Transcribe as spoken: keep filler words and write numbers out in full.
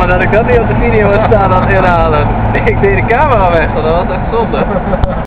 jammer dat ik dat niet op de video had staan aan inhalen. Ik deed de camera weg, dat was echt zonde.